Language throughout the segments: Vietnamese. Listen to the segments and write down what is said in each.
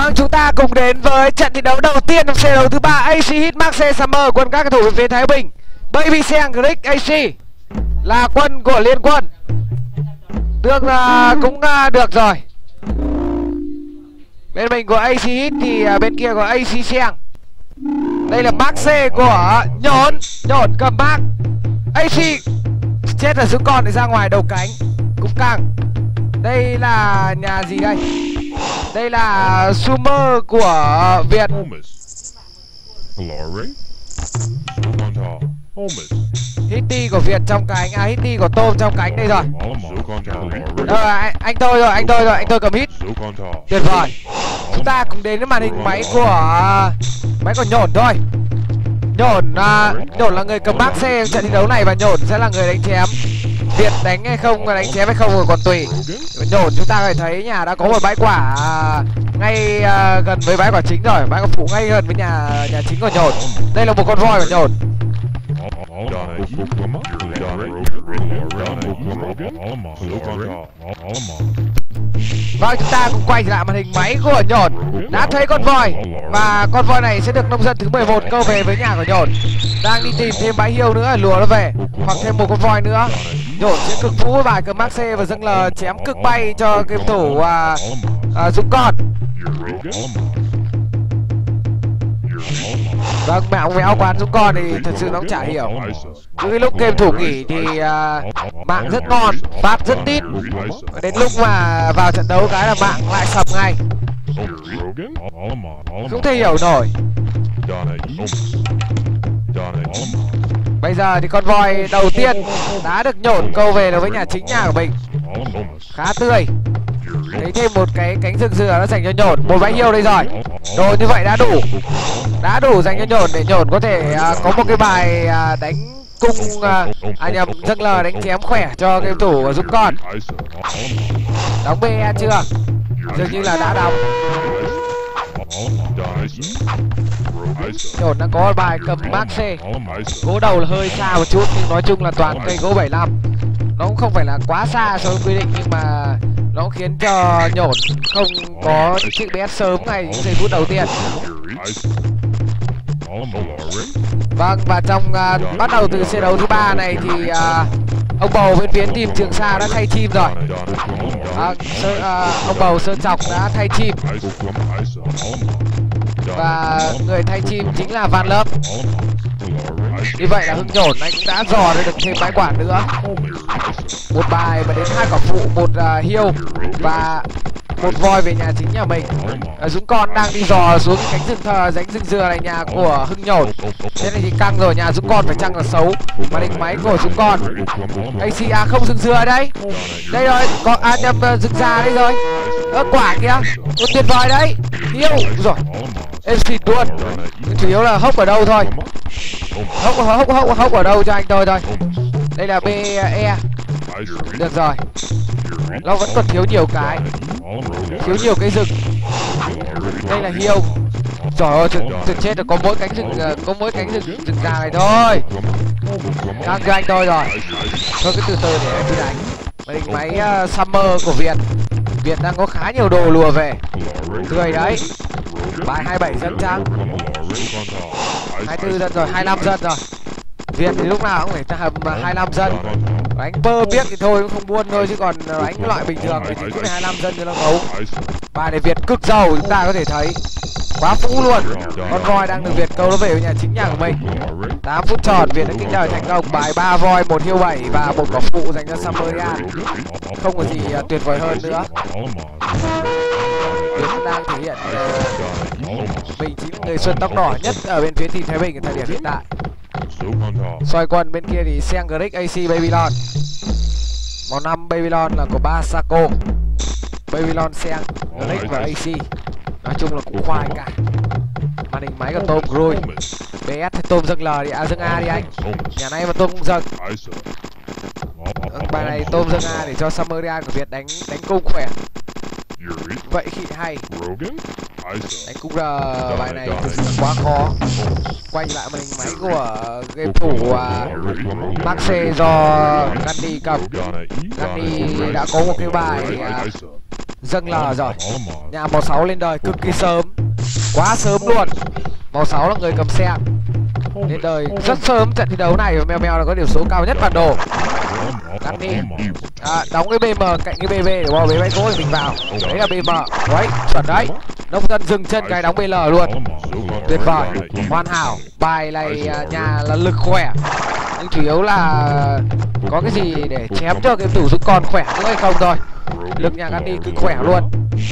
Vâng, chúng ta cùng đến với trận thi đấu đầu tiên trong set đấu thứ 3 AC Hit Max Summer quân các cầu thủ bên phía Thái Bình. Baby Seng Grick AC là quân của Liên Quân. Cũng được rồi. Bên mình của AC Hit thì bên kia của AC Seng. Đây là Max của Nhổn cầm bác. AC chết là xuống con để ra ngoài đầu cánh cũng căng. Đây là nhà gì đây? Đây là Sumer của Việt. Hitty của Việt trong cánh, Hitty của Tôm trong cánh đây rồi. Anh tôi cầm hit. Tuyệt vời. Chúng ta cùng đến với màn hình máy của Nhổn thôi. Nhổn là người cầm bác xe trận thi đấu này và Nhổn sẽ là người đánh chém. Việt đánh hay không, đánh chém hay không rồi còn tùy. Nhổn chúng ta có thể thấy nhà đã có một bãi quả ngay gần với bãi quả chính rồi, bãi quả phụ ngay gần với nhà chính của Nhổn. Đây là một con voi của Nhổn. Vâng, chúng ta cùng quay trở lại màn hình máy của Nhổn. Đã thấy con voi và con voi này sẽ được nông dân thứ 11 câu về với nhà của Nhổn. Đang đi tìm thêm bãi hiêu nữa, lùa nó về hoặc thêm một con voi nữa. Nhổn sẽ cực vũ với bài cầm Max và dâng lờ chém cực bay cho game thủ Dũng Con. Vâng, mẹ ông méo quán Dũng Con thì thật sự nó cũng chả hiểu. Cứ lúc game thủ nghỉ thì mạng rất ngon, bát rất tít. Đến lúc mà vào trận đấu cái là mạng lại sập ngay. Không thể hiểu nổi. Bây giờ thì con voi đầu tiên đã được Nhổn câu về đối với nhà chính nhà của mình. Khá tươi. Thấy thêm một cái cánh rừng dừa nó dành cho Nhổn. Một bãi hiêu đây rồi. Đồ như vậy đã đủ. Đã đủ dành cho Nhổn để Nhổn có thể có một cái bài đánh cung dâng lờ đánh chém khỏe cho game thủ Dũng Con. Đóng BE chưa? Dường như là đã đóng. Nhổn đã có bài cầm Max. Gỗ đầu là hơi xa một chút nhưng nói chung là toàn cây gỗ 75. Nó cũng không phải là quá xa so với quy định nhưng mà nó khiến cho Nhổn không có chiếc BS sớm ngay những giây phút đầu tiên. Vâng, và trong bắt đầu từ set đấu thứ 3 này thì ông bầu bên phía team Trường Sa đã thay team rồi. Ông bầu Sơn Chọc đã thay team. Và người thay team chính là Van Lớp. Như vậy là Hưng Nhổn anh cũng đã dò được thêm bãi quả nữa. Một bài mà đến 2 quả phụ, một hiêu và một voi về nhà chính nhà mình. Dũng Con đang đi dò xuống cái cánh rừng dừa này nhà của Hưng Nhổn. Thế này thì căng rồi, nhà Dũng Con phải chăng là xấu. Màn hình máy của Dũng Con. ACA không rừng dừa đây. Đây rồi, có nhầm rừng già đây rồi. Quả kìa, một tuyệt vời đấy. Hiêu rồi. Em xịt luôn. Chủ yếu là hốc ở đâu thôi. Hốc ở đâu cho anh tôi thôi. Đây là BE. Được rồi. Nó vẫn còn thiếu nhiều cái. Thiếu nhiều cái rừng. Đây là hiêu. Trời ơi, thực chết rồi, có mỗi cánh rừng già này thôi. Căng cho anh tôi rồi. Thôi cứ từ từ để em đi đánh. Máy Summer của Việt. Việt đang có khá nhiều đồ lùa về. Tươi đấy. Bài 27 dân trắng. 24 dân rồi, 25 dân rồi. Việt thì lúc nào cũng phải hầm 25 dân. Đánh bơ biết thì thôi, không buôn thôi, chứ còn đánh loại bình thường thì chỉ có 25 dân cho nó ngấu. Bài này Việt cực giàu, chúng ta có thể thấy. Quá phũ luôn. Con voi đang được Việt câu nó về với nhà chính nhà của mình. 8 phút tròn, Việt đã kinh đời thành công. Bài 3 voi, 1 hiêu 7 và một quả phụ dành cho Sumerian. Không có gì tuyệt vời hơn nữa. Việt đang thể hiện mình chính là người xuân tóc đỏ nhất ở bên phía team Thái Bình ở thời điểm hiện tại. Xoay quân bên kia thì Seng Grick AC Babylon. Màu 5 Babylon là của Basako. Babylon Seng Grick và AC. Nói chung là cũng khoai cả. Màn hình máy của Tôm Grui. BS thì Tôm dâng L đi, dâng A đi anh. Nhà này mà Tôm cũng dâng. Bài này Tôm dâng A để cho Sumerian của Việt đánh cung khỏe. Vậy khi hay. Đánh cung R bài này thực sự quá khó. Quay lại màn hình máy của game thủ Max do Gandhi cầm. Gandhi đã có một cái bài dâng lờ rồi. Nhà màu 6 lên đời cực kỳ sớm, quá sớm luôn. Màu 6 là người cầm xe lên đời rất sớm. Trận thi đấu này Mèo Mèo là có điểm số cao nhất bản đồ. Cắt đi. Đóng cái BM cạnh cái BB để bò bế bãi gỗ thì mình vào. Đấy là BM. Đấy, chuẩn đấy. Nông dân dừng chân cái đóng BL luôn. Tuyệt vời, hoàn hảo. Bài này nhà là lực khỏe, nhưng chủ yếu là có cái gì để chém cho cái tủ giúp con khỏe nữa hay không thôi. Lực nhà Gandhi cứ khỏe luôn.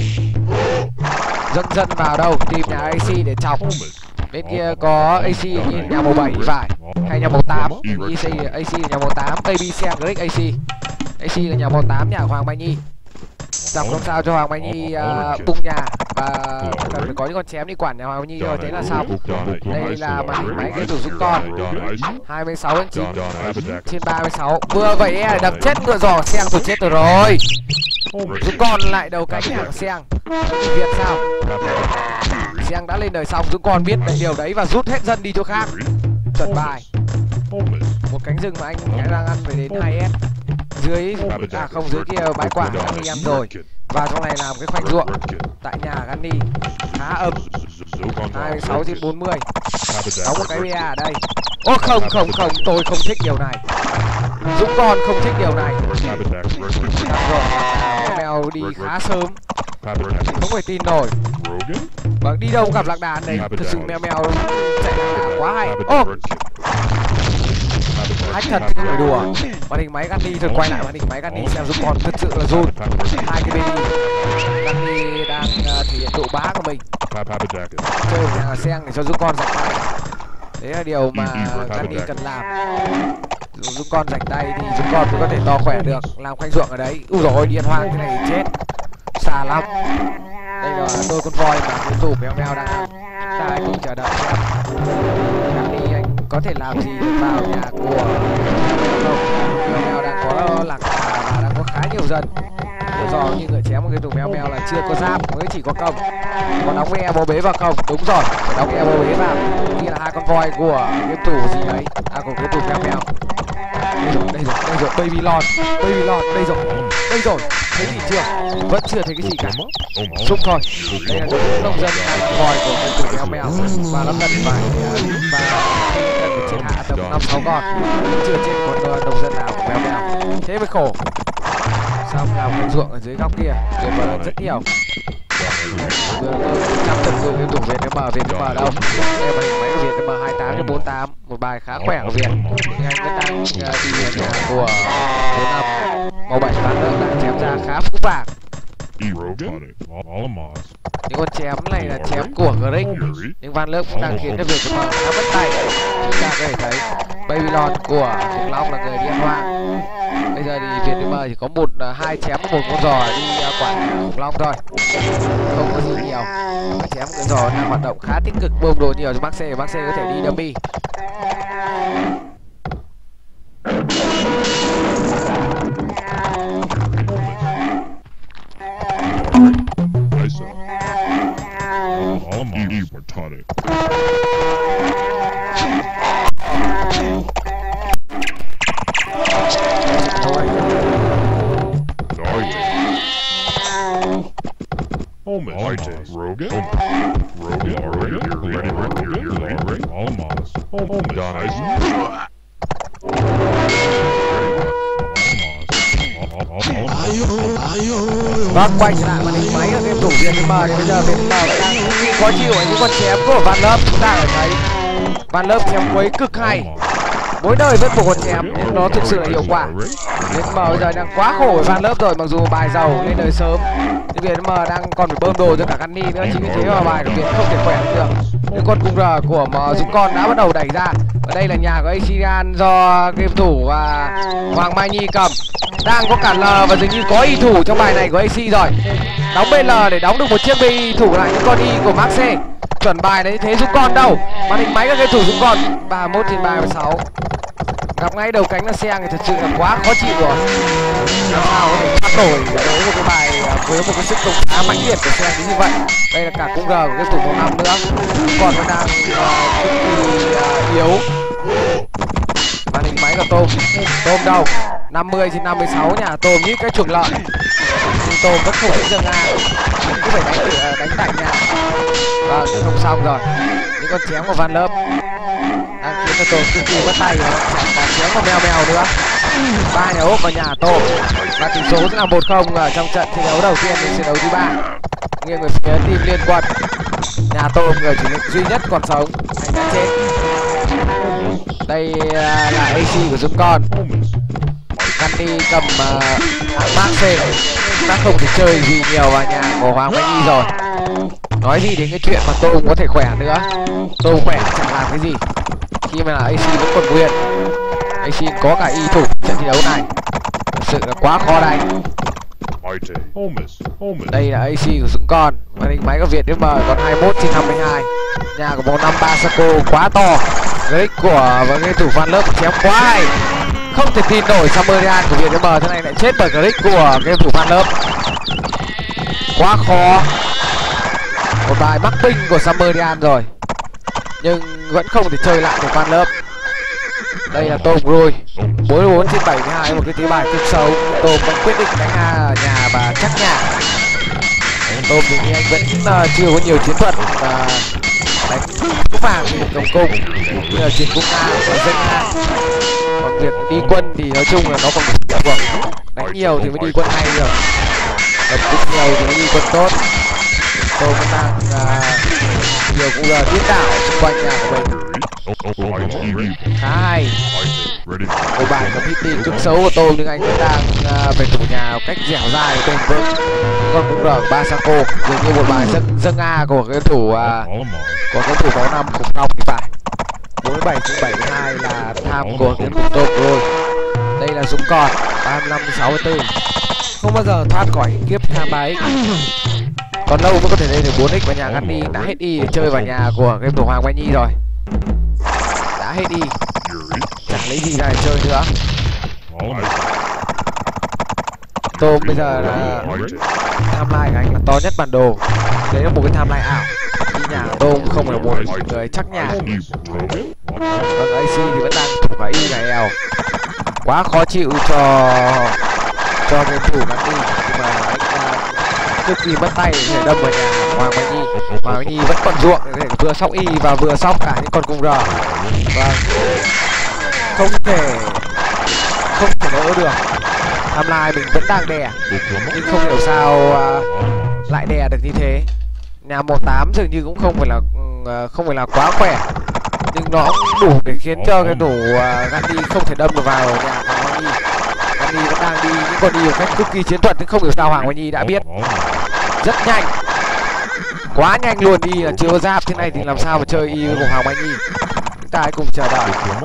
Dân vào đâu tìm nhà AC để chọc. Bên kia có AC như nhà màu 7 phải, hay nhà màu 8. AC là nhà màu 8, Baby Sen Greg AC. AC là nhà màu 8 nhà Hoàng Mai Nhi. Dòng không sao cho Hoàng Mai Nhi bung nhà, và cần phải có những con chém đi quản nhà Hoàng Mai Nhi rồi, thế là xong. Đây là màn hình máy cái tủ giúp con 26/9 trên 36. Vừa vậy để đập chết ngựa giò Seng tụt chết rồi. Giúp con lại đầu cánh hàng Seng. Việt sao? Seng đã lên đời xong, giúp con biết điều đấy và rút hết dân đi chỗ khác. Chuẩn bài. Một cánh rừng mà anh đang ăn phải đến 2S. Dưới không, dưới kia bãi quả Gandhi ăn rồi. Và trong này làm cái khoanh ruộng tại nhà Gandhi khá ấm. 26/40. Đóng một cái BA ở đây. Ô không, tôi không thích điều này. Dũng con không thích điều này. Mèo đi khá sớm, không thể tin nổi. Vâng, đi đâu cũng gặp lạc đàn này. Thực sự Mèo chạy lạc đàn quá hay. Ô, hack thật chứ không phải đùa. Màn hình máy Gandhi thôi, quay lại màn hình máy Gandhi xem giúp con thật sự là run. 2 cái BD. Gandhi đang thể hiện độ bá của mình. Chơi nhà Seng để cho giúp con giành tay. Đấy là điều mà Gandhi cần làm. Giúp con giành tay thì giúp con mới có thể to khỏe được. Làm khoanh ruộng ở đấy. Úi dồi ôi, điện hoang cái này chết xa lắm. Đây là đôi con voi mà cái tủ Mèo đang ăn. Ta hãy cùng chờ đợi xem Gandhi anh có thể làm gì để vào nhà của không. Mèo đang có lạc đà và đang có khá nhiều dân. Do như người chém một cái tủ Mèo là chưa có giáp, mới chỉ có công. Còn đóng cái bố bế vào không? Đúng rồi, phải đóng cái bố bế vào. Kia là 2 con voi của cái tủ gì đấy, của cái tủ Mèo. Đây rồi, Baby Lon, đây rồi, thấy gì chưa? Vẫn chưa thấy cái gì cả. Xúc thôi. Đây là nông dân voi của cái tủ Mèo và lắm lần phải và cần phải chết hạ tầm 5-6 con. Chưa chết con nông dân nào của Mèo. Thế mới khổ. Xong làm cái ruộng ở dưới góc kia tuyệt vời rất nhiều. Chăm chậm người cái tủ VNM đâu. Đây là máy của VNM 28/48, một bài khá khỏe của Việt. Nhưng anh vẫn đang đi nhà của 45 màu 7 bán nữa đang chém ra khá phức tạp. Những con chém này là chém của Greg, nhưng Van Lớp cũng đang khiến cho VNM khá mất tay. Chúng ta có thể thấy Babylon của Khủng Long là người đi ăn hoang. Bây giờ thì VNM chỉ có 1-2 chém một con giò đi quản Khủng Long thôi, không có gì nhiều. Chém con giò đang hoạt động khá tích cực, bơm đồ nhiều cho Maxe có thể đi dummy. Vâng, quay trở lại màn hình máy ở game thủ VNM thì bây giờ VNM đang khó chịu ở những con chém của Van Lớp. Chúng ta có thấy Van Lớp chém quấy cực hay, mỗi đời vẫn một con chém nhưng nó thực sự là hiệu quả. VNM bây giờ đang quá khổ với Van Lớp rồi, mặc dù bài giàu lên đời sớm nhưng VNM đang còn phải bơm đồ cho cả Gandhi nữa, chính vì thế mà bài của Việt không thể khỏe được. Những con cung R của Dũng con đã bắt đầu đẩy ra. Ở đây là nhà của Asian do game thủ và Hoàng Mai Nhi cầm, đang có cả L và dường như có y thủ trong bài này của AC rồi. Đóng BL để đóng được một chiếc y thủ lại những con y của Maxe. Chuẩn bài đấy, thế Dũng con đâu? Màn hình máy các game thủ Dũng con 31/36. Gặp ngay đầu cánh là Seng thì thật sự là quá khó chịu rồi. Làm sao có thể thoát nổi đối một cái bài với một cái sức công khá mãnh liệt của Seng như vậy. Đây là cả cung R của cái thủ màu 5 nữa. Còn nó đang cực kỳ yếu. Màn hình máy của Tôm đâu? 50/56 nhà Tôm như cái chuồng lợn. Tôm vẫn không thể dâng ngang, cứ phải đánh tại nhà. Vâng, không xong rồi. Những con chém của Van Lớp đang khiến cho Tôm cực kỳ mất tay rồi. Còn chém của Mèo Mèo nữa. Ba nhà úp vào nhà Tôm và tỷ số sẽ là 1-0 ở trong trận thi đấu đầu tiên đến trận đấu thứ 3 nghiêng về phía team Liên Quân. Nhà Tôm người chủ lực duy nhất còn sống, anh đã chết. Đây là AC của Dũng Con. Candy cầm Mark C đã không thể chơi gì nhiều vào nhà của Hoàng Mai Nhi rồi. Nói gì đến cái chuyện mà Tôm có thể khỏe nữa. Tôm khỏe chẳng làm cái gì khi mà là AC vẫn còn nguyên. AC có cả y thủ trận thi đấu này, thực sự là quá khó đánh. Đây là AC của Dũng Con. Màn hình máy của Việt M còn 21/52. Nhà của bóng 53 Saco quá to. Grick của game thủ Van Lớp chém quá hay. Không thể tin nổi Sumerian của Việt M thế này lại chết bởi Grick của game thủ Van Lớp. Quá khó. Một bài mắc binh của Sumerian rồi, nhưng vẫn không thể chơi lại được Van Lớp. Đây là Tôm rồi 44/72, một cái tí bài cực xấu. Tôm vẫn quyết định đánh ở nhà và chắc nhà. Tôm thì anh vẫn chưa có nhiều chiến thuật đánh cúp vàng thì tổng cung như là chiến cung A và dân A. Còn việc đi quân thì nói chung là nó còn được cuộc. Đánh nhiều thì mới đi quân hay được, đánh cũng nhiều thì mới đi quân tốt. Tôm vẫn đang nhiều cũng là điên đảo xung quanh nhà của mình. Khá hay. Một bài có hitting cực xấu của Tôm nhưng anh vẫn đang về thủ nhà cách dẻo dai bền vững. Còn cũng ở ba Saco dường như một bài dâng A của cái thủ máu 5 khủng long thì phải. 47/72 là tham của cái thủ Tôm rồi. Đây là Dũng Con 35/64, không bao giờ thoát khỏi kiếp tham 3x. Còn lâu mới có thể lên được 4x vào nhà Gandhi. Đã hết y để chơi vào nhà của game thủ Hoàng Mai Nhi rồi. Đã hết y, chẳng lấy gì ra để chơi nữa. Tôm bây giờ là timeline của anh là to nhất bản đồ. Đấy là một cái timeline ảo. Đi nhà Tôm không phải là một người chắc nhà. Vâng, AC thì vẫn đang thủ cả y này eo. Quá khó chịu cho game thủ Gandhi, nhưng mà anh cực kỳ mất tay để đâm vào nhà Hoàng Mai Nhi. Hoàng Mai Nhi vẫn còn ruộng để vừa sóc y và vừa sóc cả những con cung R. Vâng, không thể đỡ được. Timeline mình vẫn đang đè, nhưng không hiểu sao lại đè được như thế. Nhà 18 dường như cũng không phải là quá khỏe, nhưng nó cũng đủ để khiến cho cái thủ Gandhi không thể đâm được vào nhà Hoàng Mai Nhi. Gandhi vẫn đang đi những con đi một cách cực kỳ chiến thuật, nhưng không hiểu sao Hoàng Mai Nhi đã biết rất nhanh, quá nhanh luôn. Đi là chưa có giáp thế này thì làm sao mà chơi y với Hoàng Mai Nhi. Chúng ta hãy cùng chờ đợi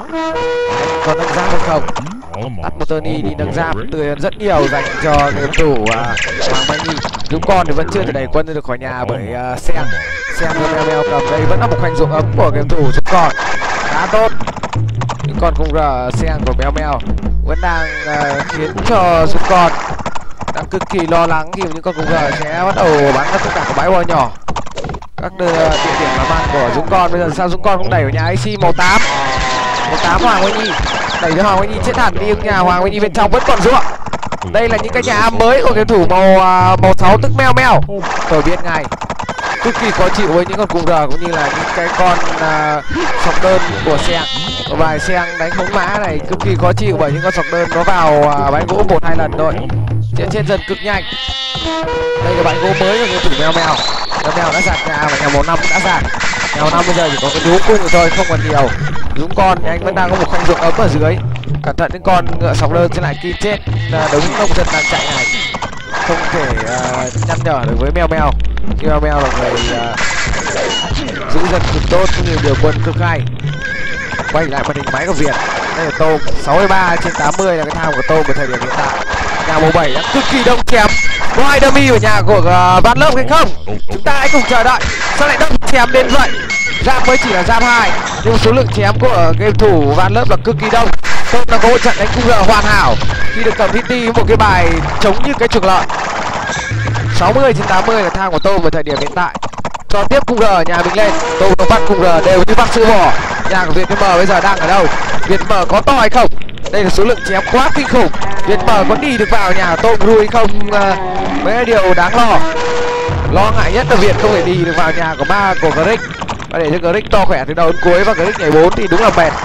có nâng giáp hay không. Tắt một turn y đi nâng giáp tươi hơn rất nhiều dành cho game thủ Hoàng Mai Nhi. Dũng Con thì vẫn chưa thể đẩy quân được khỏi nhà bởi Sen và Mèo cầm. Đây vẫn là một khoảnh ruộng ấm của game thủ Dũng Con khá tốt. Những con cung R Sen của Mèo vẫn đang khiến cho Dũng Con đang cực kỳ lo lắng khi những con cung R sẽ bắt đầu bắn ra tất cả các bãi bom nhỏ. Các địa điểm làm ăn của Dũng Con bây giờ sao Dũng Con không đẩy vào nhà AC màu 8 Hoàng Mai Nhi, đẩy cho Hoàng Mai Nhi chết hẳn đi. Nhà Hoàng Mai Nhi bên trong vẫn còn ruộng. Đây là những cái nhà mới của cái thủ màu 6 tức Mèo. Tôi biết ngay, cực kỳ khó chịu với những con cung R cũng như là những cái con sọc đơn của Sen. Bài Sen đánh bóng mã này cực kỳ khó chịu bởi những con sọc đơn nó vào bãi gỗ 1-2 lần thôi, chết dần cực nhanh. Đây là bãi gỗ mới của cái thủ Mèo đã giạt nhà và nhà màu 5 cũng đã giạt. Nhà màu 5 bây giờ chỉ có cái đú cung rồi thôi, không còn nhiều. Dũng Con thì anh vẫn đang có một khoanh ruộng ấm ở dưới. Cẩn thận những con ngựa sọc đơn sẽ lại kim chết đống nông dân đang chạy này, không thể nhắc nhở được với Mèo. Khi Mèo là người giữ dân cực tốt cũng như điều quân cực hay. Quay lại màn hình máy của Việt. Đây là Tôm 63/80 là cái tham của Tôm ở thời điểm hiện tại. Nhà màu 7 đang cực kỳ đông chém. Có ai dummy ở nhà của Van Lớp hay không? Chúng ta hãy cùng chờ đợi. Sao lại đông chém đến vậy? Giáp mới chỉ là giáp 2, nhưng số lượng chém của game thủ Van Lớp là cực kỳ đông. Tôm đã có một trận đánh cung R hoàn hảo khi được cầm hitty với một cái bài chống như cái chuồng lợn. 60/80 là tham của Tôm ở thời điểm hiện tại. Cho tiếp cung R nhà mình lên. Tôm nó bắt cung R đều như bắt sư hổ. Nhà của Việt M bây giờ đang ở đâu? Việt M có to hay không? Đây là số lượng chém quá kinh khủng. Việt Mở có đi được vào nhà Tom Cruise không mới là điều đáng lo. Lo ngại nhất là Việt không thể đi được vào nhà của Grick. Và để cho Grick to khỏe từ đầu đến cuối và Grick nhảy 4 thì đúng là mệt.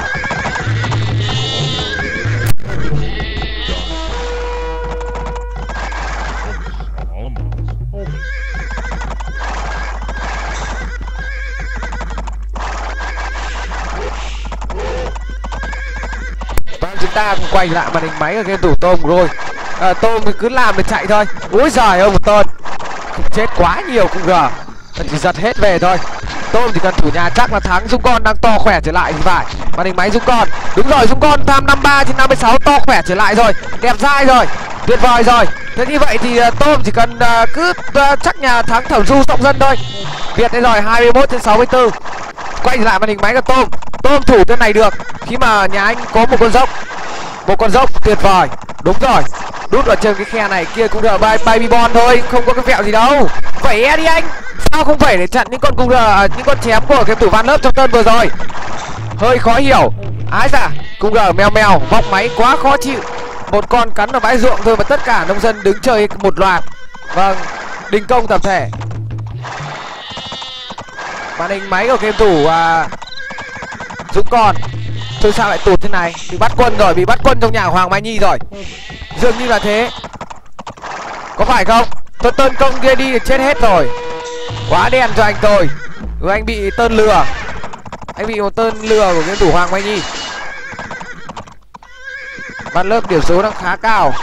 Chúng ta cùng quay lại màn hình máy ở game thủ Tom rồi. Tom cứ làm để chạy thôi. Úi giời ơi một tên chết quá nhiều cũng gờ. Chỉ giật hết về thôi. Tom chỉ cần thủ nhà chắc là thắng. Dũng Con đang to khỏe trở lại thì phải. Màn hình máy Dũng Con. Đúng rồi, Dũng Con tham 53 trên 56 to khỏe trở lại rồi. Đẹp dai rồi. Tuyệt vời rồi. Thế như vậy thì Tom chỉ cần cứ chắc nhà thắng Thẩm Du Trọng Dân thôi. Việt đây rồi 21 trên 64. Quay lại màn hình máy của Tom. Tom thủ tên này được khi mà nhà anh có một con dốc. Một con dốc tuyệt vời. Đúng rồi. Đút ở trên cái khe này kia cũng được baby bon thôi, không có cái vẹo gì đâu. Vẩy đi anh. Sao không phải để chặn những con những con chém của cái thủ Van Lớp trong tên vừa rồi. Hơi khó hiểu. Ái dạ, cung mèo mèo, vọng máy quá khó chịu. Một con cắn ở bãi ruộng thôi mà tất cả nông dân đứng chơi một loạt. Vâng, đình công tập thể. Màn hình máy của game thủ Dũng Con. Thôi sao lại tụt thế này? Bị bắt quân rồi, bị bắt quân trong nhà Hoàng Mai Nhi rồi. Dường như là thế. Có phải không? Tôi tơn công kia đi thì chết hết rồi. Quá đen cho anh tôi. Anh bị tơn lừa. Anh bị một tơn lừa của game thủ Hoàng Mai Nhi. Van Lớp điểm số đang khá cao.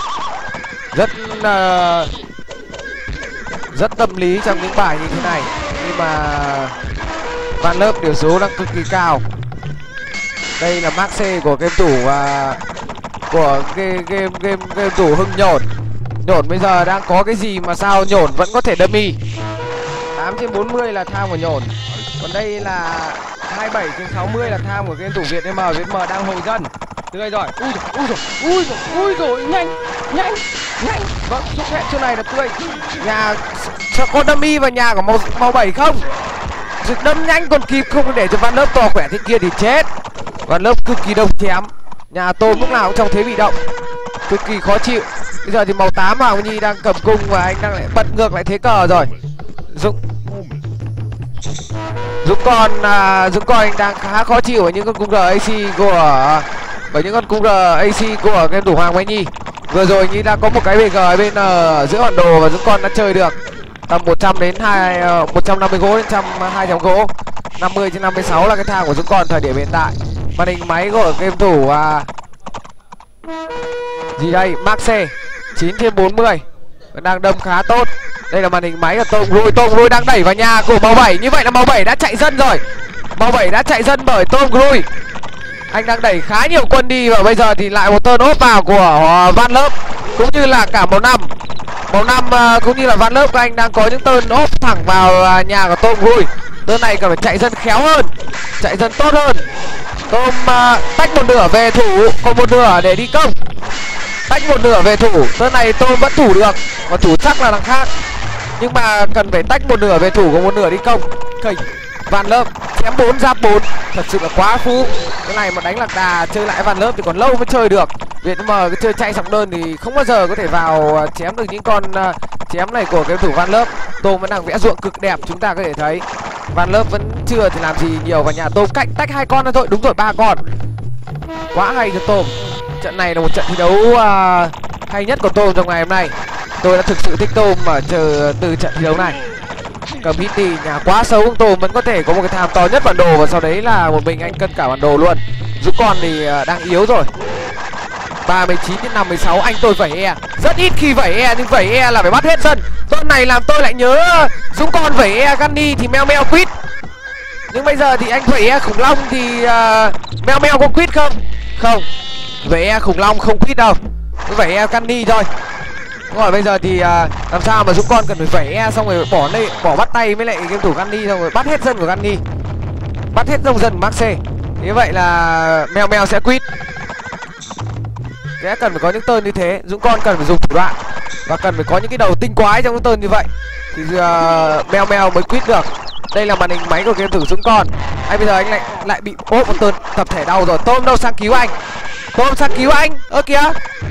Rất tâm lý trong những bài như thế này. Nhưng mà Van Lớp điểm số đang cực kỳ cao. Đây là Max C của game thủ của game thủ Hưng Nhổn. Nhổn bây giờ đang có cái gì mà sao Nhổn vẫn có thể dummy. 8 trên 40 là tham của Nhổn. Còn đây là 27 trên 60 là tham của game thủ Việt M. Việt M đang hồi dân. Tươi rồi. Ui rồi, nhanh. Vâng, xuất hiện chỗ này là tươi. Nhà có dummy vào nhà của màu 7 không? Đâm nhanh còn kịp, không để cho Van Lớp to khỏe thế kia thì chết. Van Lớp cực kỳ đông chém. Nhà Tom lúc nào cũng trong thế bị động, cực kỳ khó chịu. Bây giờ thì màu 8 Hoàng Nhi đang cầm cung và anh đang lại bật ngược lại thế cờ rồi. Dũng Con anh đang khá khó chịu với những con cung RAC của game thủ Hoàng Mai Nhi. Vừa rồi Nhi đã có một cái BG ở bên giữa bản đồ và Dũng Con đã chơi được tầm 100 đến 150 gỗ đến 200 gỗ. 50 trên 56 là cái thang của Dũng Con thời điểm hiện tại. Màn hình máy của game thủ gì đây? Max C 9 trên 40 đang đâm khá tốt. Đây là màn hình máy của Tom Cruise đang đẩy vào nhà của màu 7. Như vậy là màu 7 đã chạy dân rồi. Màu 7 đã chạy dân bởi Tom Cruise. Anh đang đẩy khá nhiều quân đi và bây giờ thì lại một turn ốp vào của Van Lớp cũng như là cả màu 5. Màu 5 cũng như là Van Lớp của anh đang có những turn ốp thẳng vào nhà của Tom Cruise. Turn này cần phải chạy dân khéo hơn, chạy dân tốt hơn. Tom tách một nửa về thủ, còn một nửa để đi công. Tách một nửa về thủ, turn này Tom vẫn thủ được và thủ chắc là thằng khác. Nhưng mà cần phải tách một nửa về thủ, còn một nửa đi công. Van Lớp chém 4 giáp 4 thật sự là quá phú. Cái này mà đánh lạc đà chơi lại Van Lớp thì còn lâu mới chơi được. Việt M cái chơi chạy sóng đơn thì không bao giờ có thể vào chém được những con chém này của cái thủ Van Lớp. Tom vẫn đang vẽ ruộng cực đẹp, chúng ta có thể thấy. Van Lớp vẫn chưa thì làm gì nhiều vào nhà Tom, cách tách 2 con thôi. Đúng rồi, 3 con. Quá hay cho Tom. Trận này là một trận thi đấu hay nhất của Tom trong ngày hôm nay. Tôi đã thực sự thích Tom mà chờ từ trận thi đấu này. Cầm hit đi, nhà quá xấu, Tom vẫn có thể có một cái tham to nhất bản đồ và sau đấy là một mình anh cân cả bản đồ luôn. Dũng Con thì đang yếu rồi. 39 đến 56 anh tôi vẩy e. Rất ít khi vẩy e nhưng vẩy e là phải bắt hết sân. Tuần này làm tôi lại nhớ Dũng Con vẩy e Gunny thì meo quýt. Nhưng bây giờ thì anh vẩy e khủng long thì meo có quýt không? Không. Vẩy e khủng long không quýt đâu. Cứ vẩy e Gunny thôi. Đúng rồi, bây giờ thì làm sao mà Dũng Con cần phải vẩy e xong rồi bỏ bắt tay với lại game thủ Gunny xong rồi bắt hết dân của Gunny. Bắt hết dòng dân của Max C. Như vậy là meo sẽ quýt. Cái cần phải có những turn như thế. Dũng Con cần phải dùng thủ đoạn và cần phải có những cái đầu tinh quái trong những turn như vậy thì meo mới quýt được. Đây là màn hình máy của game thủ Dũng Con. Bây giờ anh lại bị ốp một turn tập thể đau rồi. Tom đâu sang cứu anh. Tôm sang cứu anh. Ơ kìa,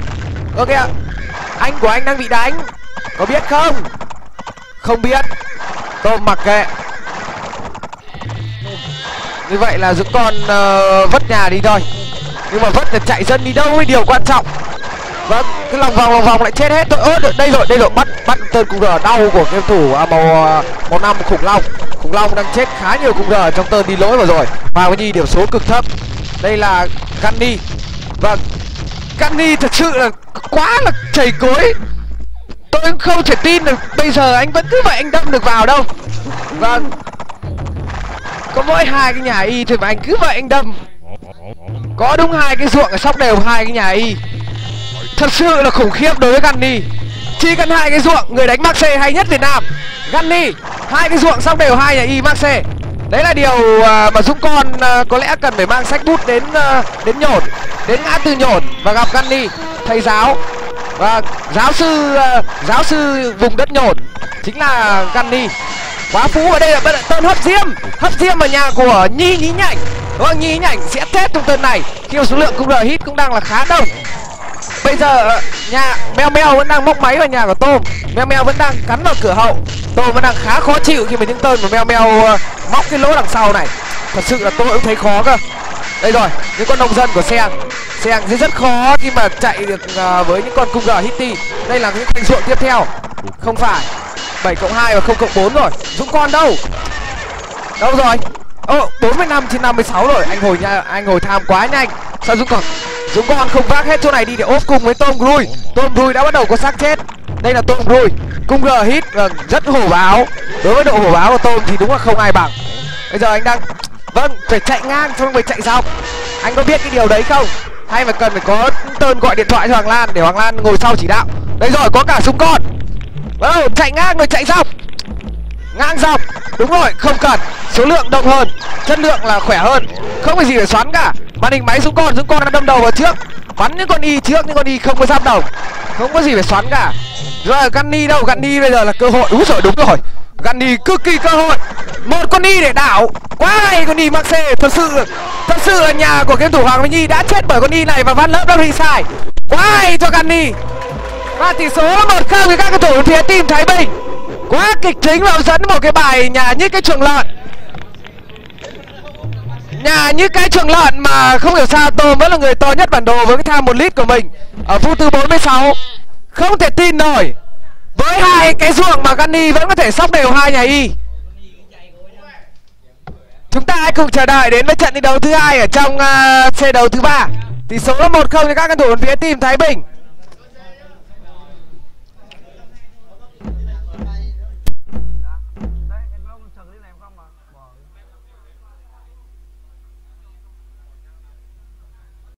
anh của anh đang bị đánh, có biết không? Không biết. Tôm mặc kệ. Như vậy là Dũng Con vất nhà đi thôi. Nhưng mà vất là chạy dân đi đâu mới điều quan trọng. Vâng, cái lòng vòng lại chết hết. Đây rồi, bắt tên cung R đau của game thủ màu 5 khủng long. Khủng long đang chết khá nhiều cung R trong tên đi lỗi vừa rồi. Và cái gì điểm số cực thấp. Đây là Gunny. Vâng, Gunny thật sự là quá là chầy cối. Tôi không thể tin được bây giờ anh vẫn cứ vậy anh đâm được vào đâu. Vâng, có mỗi 2 cái nhà y thôi mà anh cứ vậy anh đâm. Có đúng 2 cái ruộng ở sóc đều 2 cái nhà y. Thật sự là khủng khiếp đối với Gunny. Chỉ cần 2 cái ruộng, người đánh Maxe hay nhất Việt Nam. Gunny 2 cái ruộng sóc đều 2 nhà y Maxe. Đấy là điều mà Dũng Con có lẽ cần phải mang sách bút đến Nhổn, đến ngã tư Nhổn và gặp Gunny, thầy giáo và giáo sư vùng đất Nhổn chính là Gunny. Quá phú. Và đây là tên hấp diêm ở nhà của Nhi Nhí Nhảnh. Đúng không? Nhi Nhí Nhảnh sẽ chết trong tên này khi mà số lượng cung R hit cũng đang là khá đông. Bây giờ nhà Meo vẫn đang móc máy vào nhà của Tôm. Meo vẫn đang cắn vào cửa hậu. Tôm vẫn đang khá khó chịu khi mà những tên của Meo móc cái lỗ đằng sau này. Thật sự là tôi cũng thấy khó cơ. Đây rồi, những con nông dân của Seng sẽ rất khó khi mà chạy được với những con cung R hitty. Đây là những thành ruộng tiếp theo. Không phải 7+2 và 0+4 rồi. Dũng Con đâu rồi? 45/56 rồi. Anh hồi tham quá nhanh. Sao Dũng Con không vác hết chỗ này đi để ốp cùng với Tôm Rui đã bắt đầu có xác chết. Đây là Tôm Rui. Cung R hit rất hổ báo. Đối với độ hổ báo của Tôm thì đúng là không ai bằng. Bây giờ anh đang phải chạy ngang xong rồi chạy dọc. Anh có biết cái điều đấy không? Hay mà cần phải có tên gọi điện thoại cho Hoàng Lan để Hoàng Lan ngồi sau chỉ đạo. Đây rồi, có cả Dũng Con. Chạy ngang rồi chạy dọc. Ngang dọc. Đúng rồi, không cần. Số lượng đông hơn, chất lượng là khỏe hơn. Không có gì phải xoắn cả. Màn hình máy Dũng Con đã đâm đầu vào trước. Bắn những con y trước, những con y không có giáp đầu. Không có gì phải xoắn cả. Rồi Gunny đâu? Gunny bây giờ là cơ hội. Đúng rồi. Gunny cực kỳ cơ hội. Một con y để đảo. Quá hay con y Maxe. Thật sự là nhà của game thủ Hoàng Minh Nhi đã chết bởi con y này và Văn Lớp đã bị sai. Quá hay cho Gunny. Và tỷ số là 1-0 với các cầu thủ phía team Thái Bình. Quá kịch tính và dẫn một cái bài nhà như cái chuồng lợn. Nhà như cái chuồng lợn mà không hiểu sao Tôm vẫn là người to nhất bản đồ với cái tham 1 lít của mình ở phút thứ 46. Không thể tin nổi. Với 2 cái ruộng mà Gunny vẫn có thể sóc đều 2 nhà y. Chúng ta hãy cùng chờ đợi đến với trận thi đấu thứ 2 ở trong set đấu thứ 3. Tỷ số là 1-0 cho các cầu thủ phía team Thái Bình.